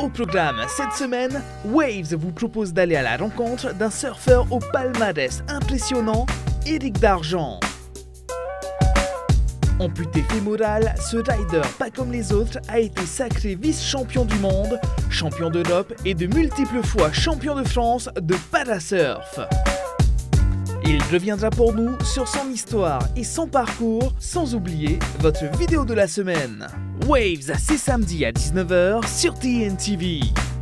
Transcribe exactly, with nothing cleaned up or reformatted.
Au programme cette semaine, Waves vous propose d'aller à la rencontre d'un surfeur au palmarès impressionnant, Éric Dargent. Amputé fémoral, ce rider, pas comme les autres, a été sacré vice-champion du monde, champion d'Europe et de multiples fois champion de France de parasurf. Il reviendra pour nous sur son histoire et son parcours, sans oublier votre vidéo de la semaine. Waves, c'est samedi à dix-neuf heures sur T N T V.